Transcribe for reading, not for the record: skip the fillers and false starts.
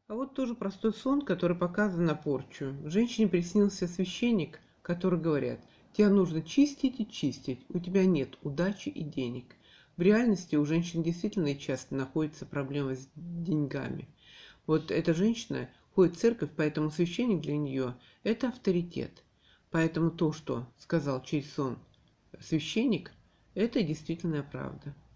А вот тоже простой сон, который показан на порчу. Женщине приснился священник, который говорят: тебя нужно чистить и чистить, у тебя нет удачи и денег. В реальности у женщин действительно и часто находится проблема с деньгами. Вот эта женщина ходит в церковь, поэтому священник для нее – это авторитет. Поэтому то, что сказал через сон священник, это действительно правда.